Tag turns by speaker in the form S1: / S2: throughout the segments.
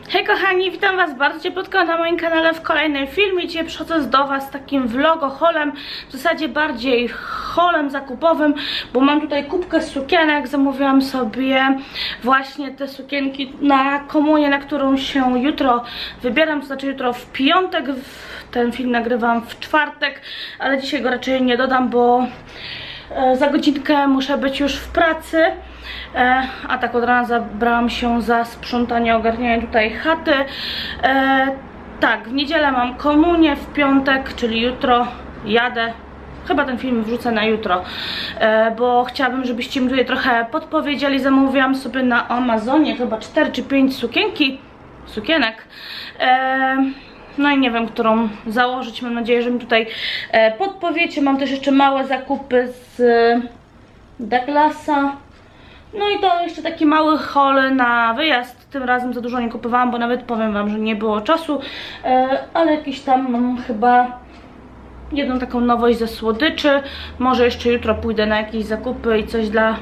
S1: Hej kochani, witam was bardzo cieplutko na moim kanale w kolejnym filmie. Dzisiaj przychodzę do was z takim vlogo-haulem, w zasadzie bardziej haulem zakupowym, bo mam tutaj kubkę sukienek. Zamówiłam sobie właśnie te sukienki na komunię, na którą się jutro wybieram, to znaczy jutro w piątek. Ten film nagrywam w czwartek, ale dzisiaj go raczej nie dodam, bo za godzinkę muszę być już w pracy. A tak od rana zabrałam się za sprzątanie, ogarnianie tutaj chaty. Tak, w niedzielę mam komunię, w piątek, czyli jutro jadę. Chyba ten film wrzucę na jutro, bo chciałabym, żebyście mi tutaj trochę podpowiedzieli. Zamówiłam sobie na Amazonie chyba 4 czy 5 sukienek. No i nie wiem, którą założyć. Mam nadzieję, że mi tutaj podpowiecie. Mam też jeszcze małe zakupy z Douglasa. No i to jeszcze taki mały haul na wyjazd. Tym razem za dużo nie kupowałam, bo nawet powiem wam, że nie było czasu. Ale jakiś tam mam chyba jedną taką nowość ze słodyczy. Może jeszcze jutro pójdę na jakieś zakupy i coś dla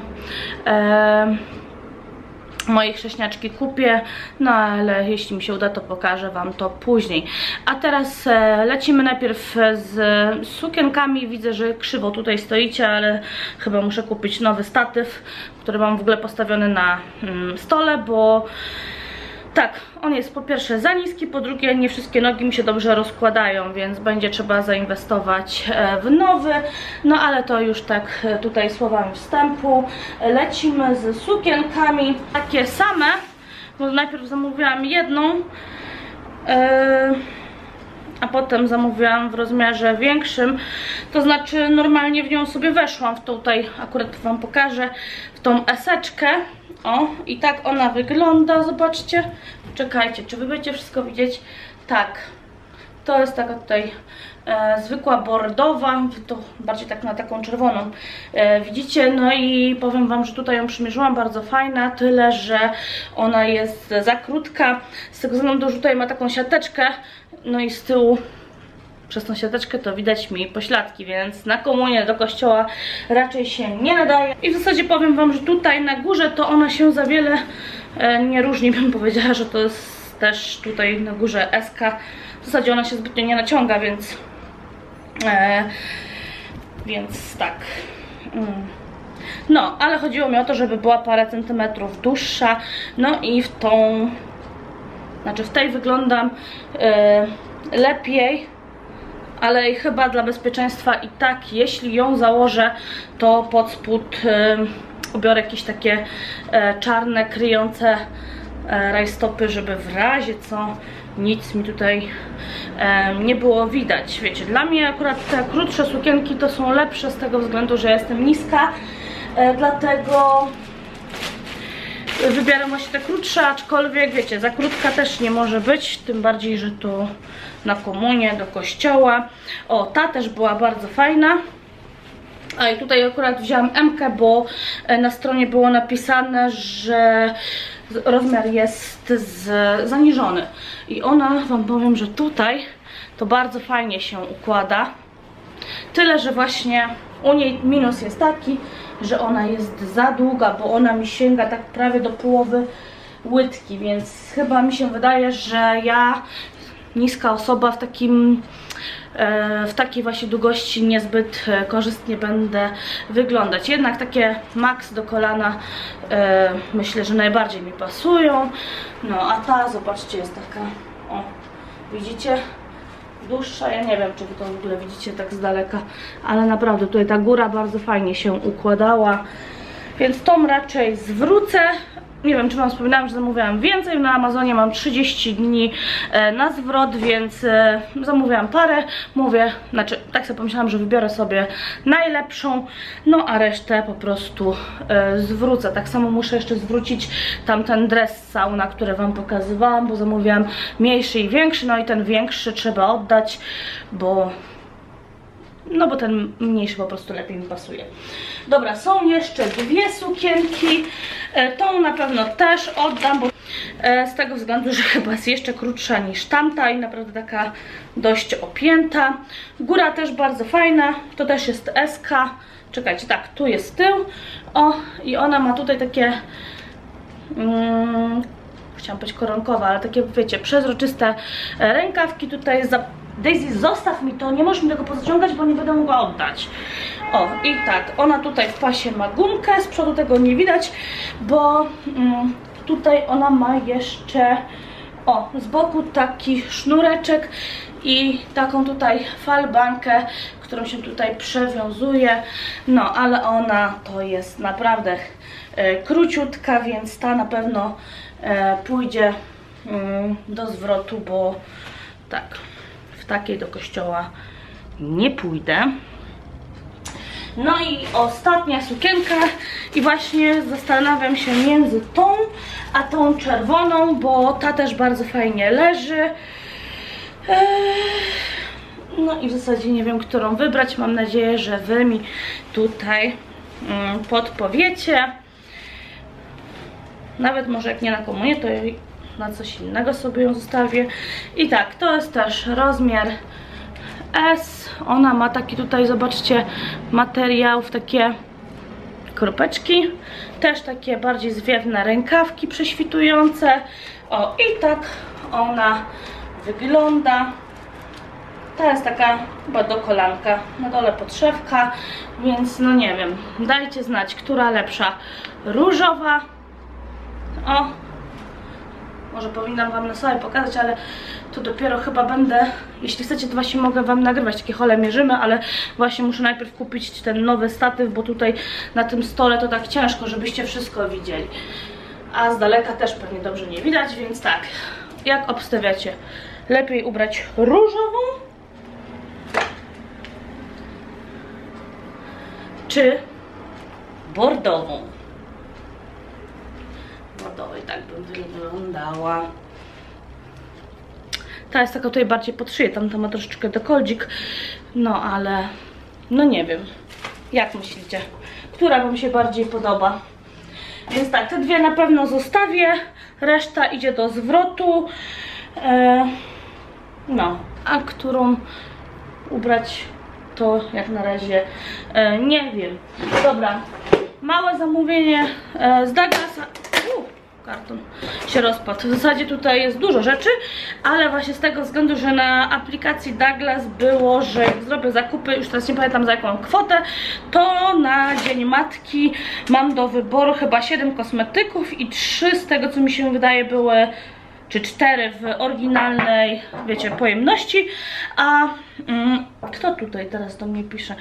S1: mojej chrześniaczki kupię, no ale jeśli mi się uda, to pokażę wam to później. A teraz lecimy najpierw z sukienkami. Widzę, że krzywo tutaj stoicie, ale chyba muszę kupić nowy statyw, który mam w ogóle postawiony na stole, bo tak, on jest po pierwsze za niski, po drugie nie wszystkie nogi mi się dobrze rozkładają, więc będzie trzeba zainwestować w nowy. No ale to już tak tutaj słowami wstępu. Lecimy z sukienkami, takie same, bo najpierw zamówiłam jedną, a potem zamówiłam w rozmiarze większym, to znaczy normalnie w nią sobie weszłam, w tutaj akurat wam pokażę, w tą eseczkę. O, i tak ona wygląda, zobaczcie. Czekajcie, czy wy będziecie wszystko widzieć? Tak, to jest taka tutaj zwykła bordowa, to bardziej tak na taką czerwoną widzicie. No i powiem wam, że tutaj ją przymierzyłam, bardzo fajna, tyle że ona jest za krótka, z tego względu, że tutaj ma taką siateczkę, no i z tyłu przez tą siateczkę to widać mi pośladki, więc na komunię do kościoła raczej się nie nadaje. I w zasadzie powiem wam, że tutaj na górze to ona się za wiele nie różni, bym powiedziała, że to jest też tutaj na górze SK. W zasadzie ona się zbytnio nie naciąga, więc tak. No, ale chodziło mi o to, żeby była parę centymetrów dłuższa. No i w tej wyglądam lepiej, ale chyba dla bezpieczeństwa i tak, jeśli ją założę, to pod spód ubiorę jakieś takie czarne, kryjące rajstopy, żeby w razie co nic mi tutaj nie było widać. Wiecie, dla mnie akurat te krótsze sukienki to są lepsze z tego względu, że jestem niska, dlatego wybieram właśnie te krótsze, aczkolwiek wiecie, za krótka też nie może być, tym bardziej, że to na komunię, do kościoła. O, ta też była bardzo fajna. A i tutaj akurat wzięłam M-kę, bo na stronie było napisane, że rozmiar jest zaniżony. I ona, wam powiem, że tutaj to bardzo fajnie się układa. Tyle, że właśnie u niej minus jest taki, że ona jest za długa, bo ona mi sięga tak prawie do połowy łydki, więc chyba mi się wydaje, że ja, niska osoba, w takiej właśnie długości niezbyt korzystnie będę wyglądać. Jednak takie max do kolana myślę, że najbardziej mi pasują. No a ta, zobaczcie, jest taka, o, widzicie? Dłuższa, ja nie wiem, czy wy to w ogóle widzicie tak z daleka, ale naprawdę tutaj ta góra bardzo fajnie się układała, więc tą raczej zwrócę. Nie wiem, czy wam wspominałam, że zamówiłam więcej. Na Amazonie mam 30 dni na zwrot, więc zamówiłam parę. Tak sobie pomyślałam, że wybiorę sobie najlepszą, no a resztę po prostu zwrócę. Tak samo muszę jeszcze zwrócić tamten dres z sauna, który wam pokazywałam, bo zamówiłam mniejszy i większy, no i ten większy trzeba oddać, bo ten mniejszy po prostu lepiej mi pasuje. Dobra, są jeszcze dwie sukienki. Tą na pewno też oddam, bo z tego względu, że chyba jest jeszcze krótsza niż tamta i naprawdę taka dość opięta. Góra też bardzo fajna, to też jest SK. Czekajcie, tak, tu jest tył. O, i ona ma tutaj takie chciałam powiedzieć koronkowe, ale takie wiecie, przezroczyste rękawki tutaj. Daisy, zostaw mi to, nie możesz mi tego pozaciągać, bo nie będę mogła oddać. O, i tak, ona tutaj w pasie ma gumkę, z przodu tego nie widać, bo tutaj ona ma jeszcze, o, z boku taki sznureczek i taką tutaj falbankę, którą się tutaj przewiązuje. No, ale ona to jest naprawdę króciutka, więc ta na pewno pójdzie do zwrotu, bo tak, w takiej do kościoła nie pójdę. No i ostatnia sukienka i właśnie zastanawiam się między tą a tą czerwoną, bo ta też bardzo fajnie leży. No i w zasadzie nie wiem, którą wybrać. Mam nadzieję, że wy mi tutaj podpowiecie. Nawet może jak nie na komunię, to na coś innego sobie ją zostawię. I tak, to jest też rozmiar S. Ona ma taki tutaj, zobaczcie, materiał w takie kropeczki. Też takie bardziej zwiewne rękawki prześwitujące. O, i tak ona wygląda. Ta jest taka chyba do kolanka, na dole podszewka, więc no nie wiem, dajcie znać, która lepsza. Różowa. O, może powinnam wam na sobie pokazać, ale to dopiero chyba będę, jeśli chcecie, to właśnie mogę wam nagrywać takie hole mierzymy, ale właśnie muszę najpierw kupić ten nowy statyw, bo tutaj na tym stole to tak ciężko, żebyście wszystko widzieli. A z daleka też pewnie dobrze nie widać, więc tak, jak obstawiacie? Lepiej ubrać różową czy bordową? Bordowej tak bym wyglądała. Ta jest taka tutaj bardziej pod szyję, tamta ma troszeczkę dekoldzik. No ale, no nie wiem. Jak myślicie? Która wam się bardziej podoba? Więc tak, te dwie na pewno zostawię. Reszta idzie do zwrotu. No, a którą ubrać, to jak na razie nie wiem. Dobra, małe zamówienie z Douglasa. Karton się rozpadł. W zasadzie tutaj jest dużo rzeczy, ale właśnie z tego względu, że na aplikacji Douglas było, że jak zrobię zakupy, już teraz nie pamiętam za jaką kwotę, to na Dzień Matki mam do wyboru chyba 7 kosmetyków i 3 z tego, co mi się wydaje, były, czy 4 w oryginalnej, wiecie, pojemności. A kto tutaj teraz do mnie pisze?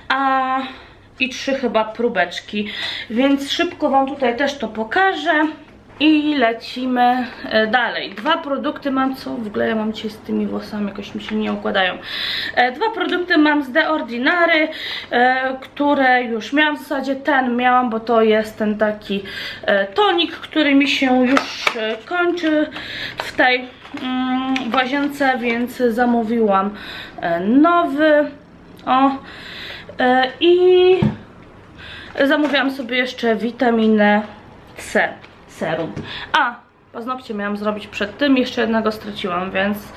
S1: I 3 chyba próbeczki, więc szybko wam tutaj też to pokażę. I lecimy dalej. 2 produkty mam, co w ogóle ja mam dzisiaj z tymi włosami, jakoś mi się nie układają. 2 produkty mam z The Ordinary, które już miałam, w zasadzie ten miałam, bo to jest ten taki tonik, który mi się już kończy w tej łazience, więc zamówiłam nowy. O, i zamówiłam sobie jeszcze witaminę C. Serum. A, paznokcie miałam zrobić przed tym, jeszcze jednego straciłam, więc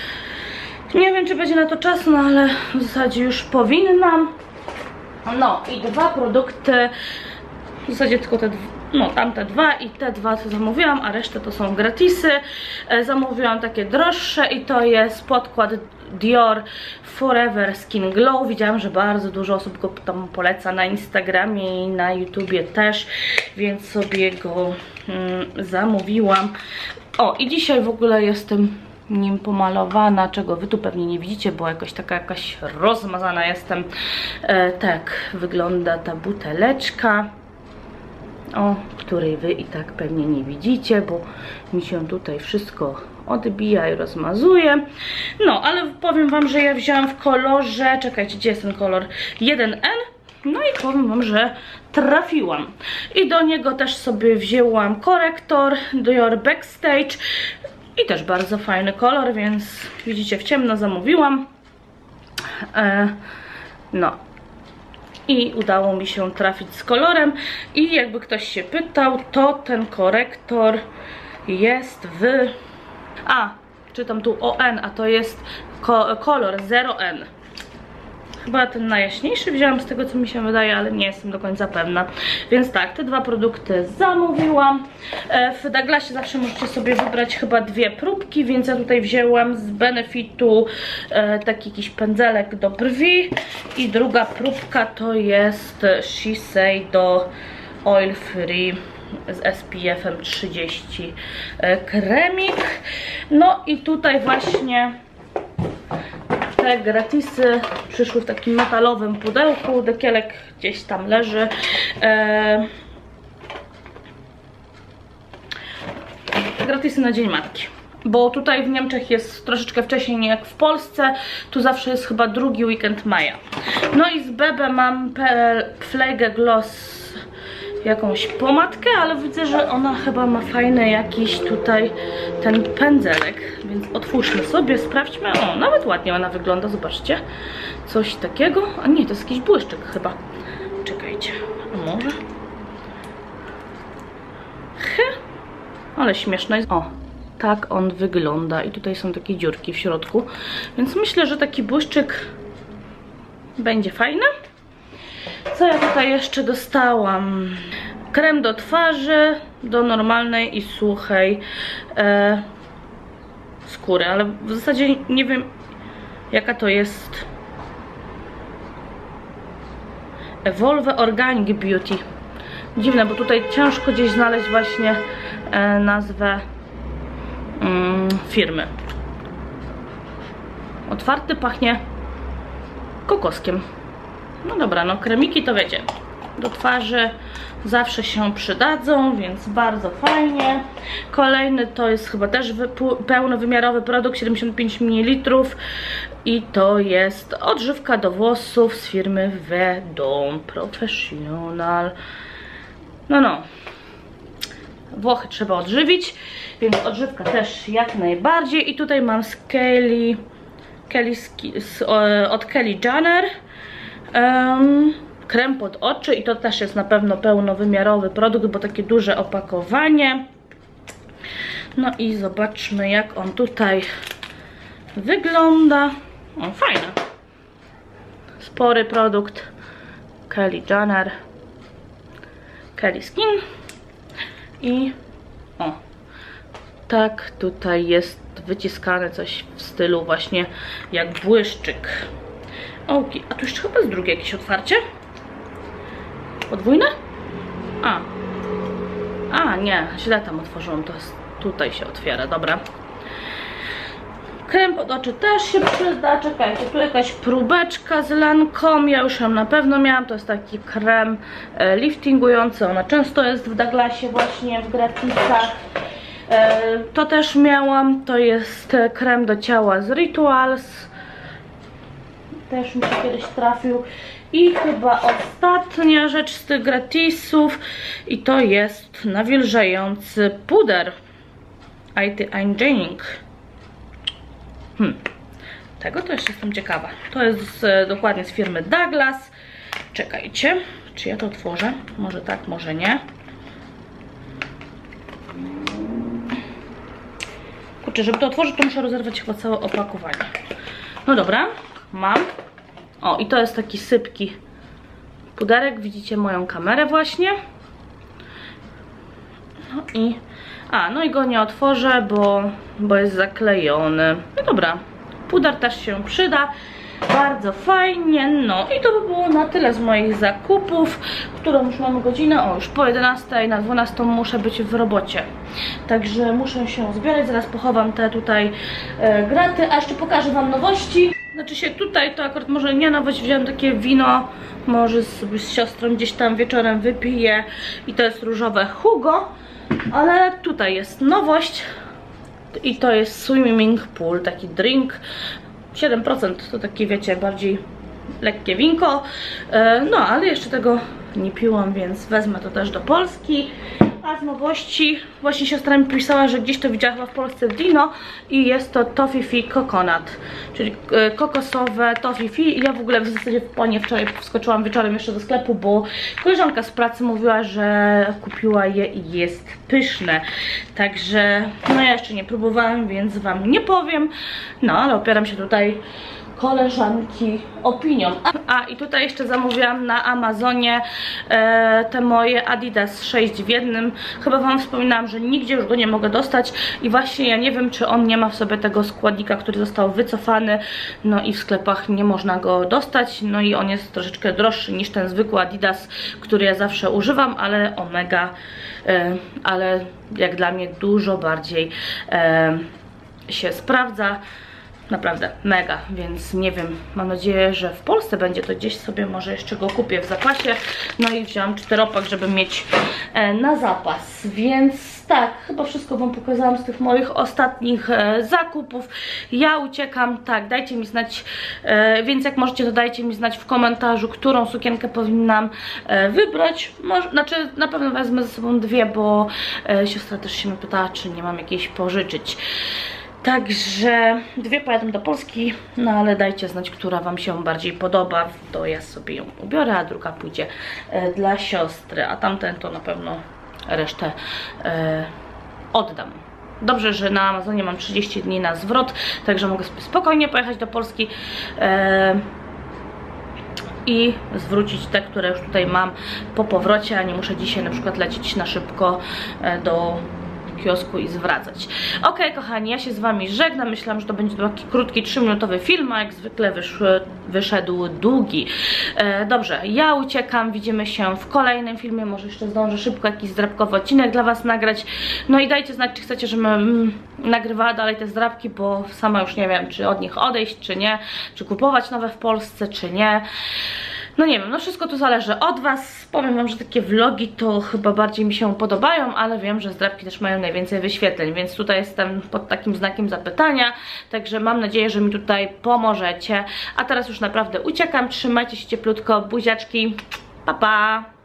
S1: nie wiem, czy będzie na to czas, no ale w zasadzie już powinnam. No i 2 produkty, w zasadzie tylko te, no tamte 2 i te 2, co zamówiłam, a resztę to są gratisy. Zamówiłam takie droższe i to jest podkład Dior Forever Skin Glow. Widziałam, że bardzo dużo osób go tam poleca na Instagramie i na YouTubie też, więc sobie go zamówiłam. O, i dzisiaj w ogóle jestem nim pomalowana, czego wy tu pewnie nie widzicie, bo jakoś taka jakaś rozmazana jestem. Tak wygląda ta buteleczka, o której wy i tak pewnie nie widzicie, bo mi się tutaj wszystko odbija i rozmazuje. No, ale powiem wam, że ja wzięłam w kolorze, czekajcie, gdzie jest ten kolor? 1N. No i powiem wam, że trafiłam. I do niego też sobie wzięłam korektor Dior Backstage. I też bardzo fajny kolor, więc widzicie, w ciemno zamówiłam. No. I udało mi się trafić z kolorem. I jakby ktoś się pytał, to ten korektor jest w... czytam tu ON, a to jest kolor 0N. Chyba ten najjaśniejszy wzięłam z tego, co mi się wydaje, ale nie jestem do końca pewna. Więc tak, te dwa produkty zamówiłam. W Douglasie zawsze możecie sobie wybrać chyba dwie próbki, więc ja tutaj wzięłam z Benefitu taki jakiś pędzelek do brwi. I druga próbka to jest Shiseido Oil Free z SPF-em 30 kremik. No i tutaj właśnie te gratisy przyszły w takim metalowym pudełku. Dekielek gdzieś tam leży. Gratisy na Dzień Matki. Bo tutaj w Niemczech jest troszeczkę wcześniej nie jak w Polsce. Tu zawsze jest chyba drugi weekend maja. No i z Bebe mam Pflege Gloss, jakąś pomadkę, ale widzę, że ona chyba ma fajny jakiś tutaj ten pędzelek, więc otwórzmy sobie, sprawdźmy. O, nawet ładnie ona wygląda, zobaczcie. Coś takiego, a nie, to jest jakiś błyszczyk chyba. Czekajcie, a może? Ale śmieszne jest. O, tak on wygląda i tutaj są takie dziurki w środku, więc myślę, że taki błyszczyk będzie fajny. Co ja tutaj jeszcze dostałam? Krem do twarzy, do normalnej i suchej skóry, ale w zasadzie nie wiem, jaka to jest. Evolve Organic Beauty. Dziwne, bo tutaj ciężko gdzieś znaleźć właśnie nazwę firmy. Otwarty, pachnie kokoskiem. No dobra, no kremiki to wiecie, do twarzy zawsze się przydadzą, więc bardzo fajnie. Kolejny to jest chyba też pełnowymiarowy produkt, 75 ml i to jest odżywka do włosów z firmy Vedon Professional. No, Włochy trzeba odżywić, więc odżywka też jak najbardziej. I tutaj mam z od Kelly Jenner krem pod oczy i to też jest na pewno pełnowymiarowy produkt, bo takie duże opakowanie. No i zobaczmy, jak on tutaj wygląda. O, fajny. Spory produkt Kelly Jenner, Kelly Skin. I o, tak tutaj jest wyciskane coś w stylu właśnie jak błyszczyk. Ok, a tu jeszcze chyba jest drugie jakieś otwarcie? Podwójne? A nie, źle tam otworzyłam, to jest, tutaj się otwiera, dobra. Krem pod oczy też się przyda, czekajcie, tu jakaś próbeczka z Lancome, ja już ją na pewno miałam, to jest taki krem liftingujący, ona często jest w Douglasie właśnie w gratisach. To też miałam, to jest krem do ciała z Rituals, też mi się kiedyś trafił. I chyba ostatnia rzecz z tych gratisów i to jest nawilżający puder Anti-Aging. Tego to jeszcze jestem ciekawa. To jest dokładnie z firmy Douglas. Czekajcie, czy ja to otworzę? Może tak, może nie. Kurczę, żeby to otworzyć, to muszę rozerwać chyba całe opakowanie. No dobra, mam. O, i to jest taki sypki puderek. Widzicie moją kamerę właśnie. No i... no i go nie otworzę, bo jest zaklejony. No dobra, puder też się przyda. Bardzo fajnie. No i to by było na tyle z moich zakupów, którą już mamy godzinę. O, już po 11, na 12 muszę być w robocie. Także muszę się zbierać. Zaraz pochowam te tutaj graty. A jeszcze pokażę wam nowości. Znaczy się tutaj to akurat może nie nowość, wziąłem takie wino, może sobie z siostrą gdzieś tam wieczorem wypiję i to jest różowe Hugo, ale tutaj jest nowość i to jest swimming pool, taki drink, 7% to takie wiecie, bardziej lekkie winko, no ale jeszcze tego nie piłam, więc wezmę to też do Polski. A z nowości właśnie siostra mi pisała, że gdzieś to widziała chyba w Polsce w Dino i jest to Toffifee Coconut, czyli kokosowe Toffifee. I ja w ogóle w zasadzie po nie wczoraj wskoczyłam wieczorem jeszcze do sklepu, bo koleżanka z pracy mówiła, że kupiła je i jest pyszne. Także no ja jeszcze nie próbowałam, więc wam nie powiem. No ale opieram się tutaj koleżanki opinią. A i tutaj jeszcze zamówiłam na Amazonie te moje Adidas 6 w 1. Chyba wam wspominałam, że nigdzie już go nie mogę dostać i właśnie ja nie wiem, czy on nie ma w sobie tego składnika, który został wycofany, no i w sklepach nie można go dostać, no i on jest troszeczkę droższy niż ten zwykły Adidas, który ja zawsze używam, ale Omega, ale jak dla mnie dużo bardziej się sprawdza. Naprawdę mega, więc nie wiem, mam nadzieję, że w Polsce będzie to gdzieś sobie, może jeszcze go kupię w zapasie. No i wziąłam 4-pak, żeby mieć na zapas, więc tak, chyba wszystko wam pokazałam z tych moich ostatnich zakupów. Ja uciekam, tak, dajcie mi znać, więc jak możecie, to dajcie mi znać w komentarzu, którą sukienkę powinnam wybrać. Znaczy na pewno wezmę ze sobą dwie, bo siostra też się mnie pytała, czy nie mam jakiejś pożyczyć. Także dwie pojadą do Polski, no ale dajcie znać, która wam się bardziej podoba, to ja sobie ją ubiorę, a druga pójdzie dla siostry, a tamten to na pewno resztę oddam. Dobrze, że na Amazonie mam 30 dni na zwrot, także mogę sobie spokojnie pojechać do Polski i zwrócić te, które już tutaj mam po powrocie, a nie muszę dzisiaj na przykład lecieć na szybko do kiosku i zwracać. Ok, kochani, ja się z wami żegnam. Myślałam, że to będzie taki krótki, 3-minutowy film, a jak zwykle wyszedł długi. Dobrze, ja uciekam, widzimy się w kolejnym filmie, może jeszcze zdążę szybko jakiś zdrabkowy odcinek dla was nagrać. No i dajcie znać, czy chcecie, żebym nagrywała dalej te zdrabki, bo sama już nie wiem, czy od nich odejść, czy nie, czy kupować nowe w Polsce, czy nie. No nie wiem, no wszystko tu zależy od was. Powiem wam, że takie vlogi to chyba bardziej mi się podobają, ale wiem, że zdrabki też mają najwięcej wyświetleń, więc tutaj jestem pod takim znakiem zapytania, także mam nadzieję, że mi tutaj pomożecie. A teraz już naprawdę uciekam, trzymajcie się cieplutko, buziaczki, pa pa!